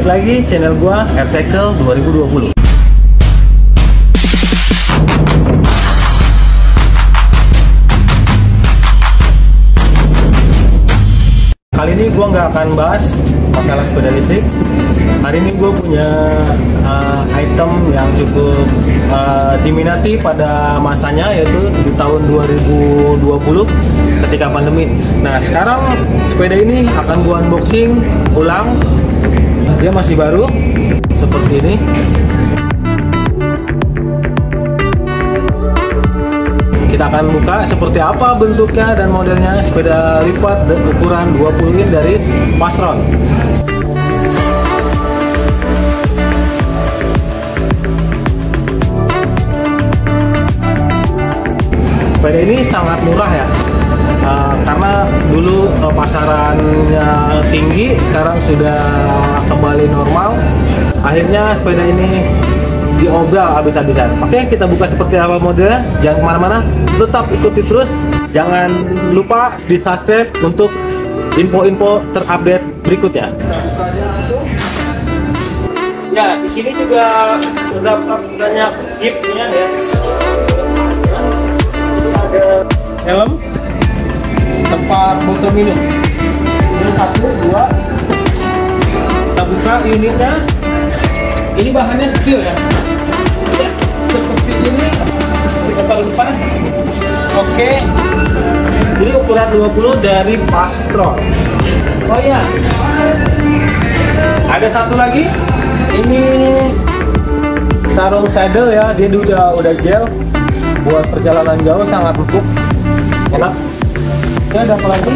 lagi channel gua R-Cycle 2020. Kali ini gua nggak akan bahas masalah sepeda listrik. Hari ini gue punya item yang cukup diminati pada masanya, yaitu di tahun 2020 ketika pandemi. Nah, sekarang sepeda ini akan gue unboxing ulang. Dia masih baru seperti ini. Kita akan buka seperti apa bentuknya dan modelnya sepeda lipat ukuran 20 in dari Pastron. Sepeda ini sangat murah ya, karena dulu pasarannya tinggi, sekarang sudah kembali normal. Akhirnya sepeda ini diobral habis-habisan. Oke, kita buka seperti apa modelnya. Jangan kemana-mana, tetap ikuti terus. Jangan lupa di subscribe untuk info-info terupdate berikutnya. Ya, di sini juga terdapat banyak giftnya ya. Ada helm, tempat botol minum. Ini 1, 2. Kita buka unitnya. Ini bahannya steel ya. Seperti ini. Kita taruh depan. Oke. Ini ukuran 20 dari Pastron. Oh ya. Ada satu lagi. Ini sarung saddle ya. Dia udah gel. Buat perjalanan jauh sangat empuk, enak. Ini ada apa lagi?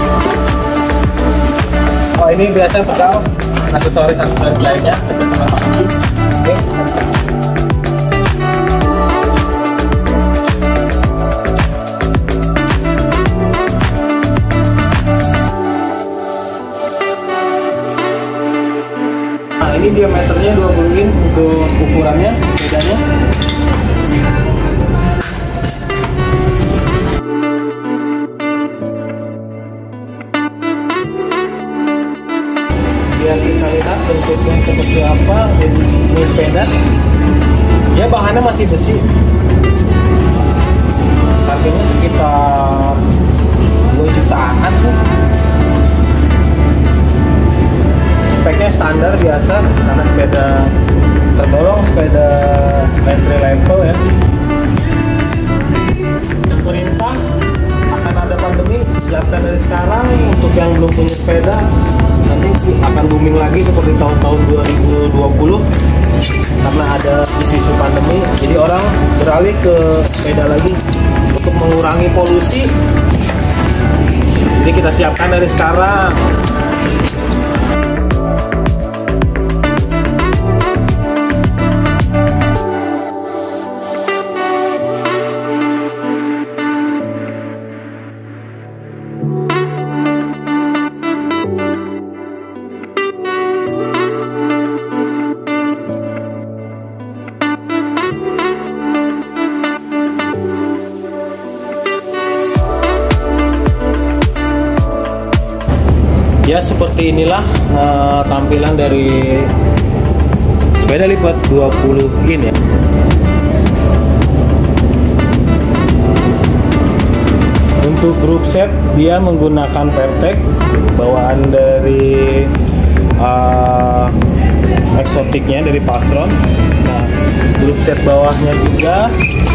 Oh, ini biasa pedal, aksesoris lainnya seperti tempat kunci. Oke. Nah, ini diameternya 20 in untuk ukurannya sepedanya. Biar kita lihat bentuknya seperti apa ini sepeda. Ya, bahannya masih besi. Harganya sekitar 2 jutaan tuh. Speknya standar biasa karena sepeda tergolong sepeda entry level ya. Pemerintah akan ada pandemi, siapkan dari sekarang. Untuk yang belum punya sepeda, nanti akan booming lagi seperti tahun-tahun 2020 karena ada isu-isu pandemi. Jadi orang beralih ke sepeda lagi untuk mengurangi polusi. Jadi kita siapkan dari sekarang. Ya, seperti inilah tampilan dari sepeda lipat 20 in ya. Untuk group set dia menggunakan Pertek bawaan dari eksotiknya dari Pastron. Nah, group set bawahnya juga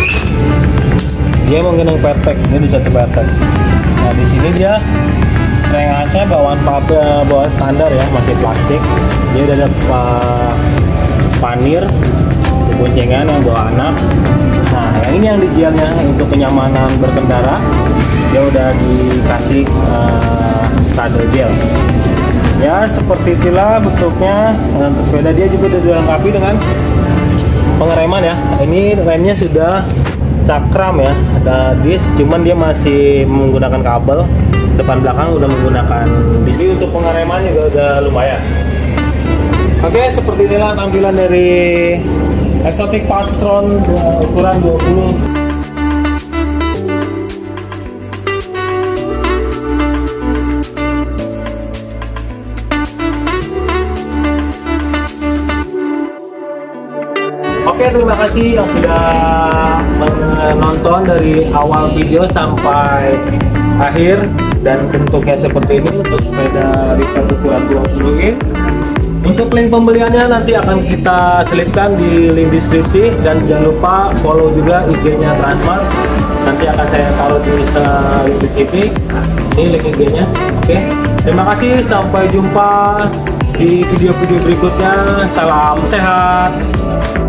dia menggunakan Pertek. Ini di satu Pertek. Nah, di sini dia rengasnya bawaan standar ya, masih plastik. Dia udah ada panir boncengan yang bawa anak. Nah, yang ini yang dijelnya untuk kenyamanan berkendara. Dia udah dikasih saddle gel. Ya, seperti itulah bentuknya. Untuk sepeda dia juga udah dilengkapi dengan pengereman ya. Ini remnya sudah cakram ya, ada disc, cuman dia masih menggunakan kabel. Depan belakang udah menggunakan disc. Untuk pengereman juga udah lumayan. Oke, seperti inilah tampilan dari Exotic Pastron ukuran 20. terima kasih yang sudah menonton dari awal video sampai akhir, dan bentuknya seperti ini untuk sepeda repair ukuran 20 in. Untuk link pembeliannya nanti akan kita selipkan di link deskripsi, dan jangan lupa follow juga IG-nya Transmart. Nanti akan saya taruh di link di sini. Ini link IG-nya. Oke, terima kasih. Sampai jumpa di video-video berikutnya. Salam sehat.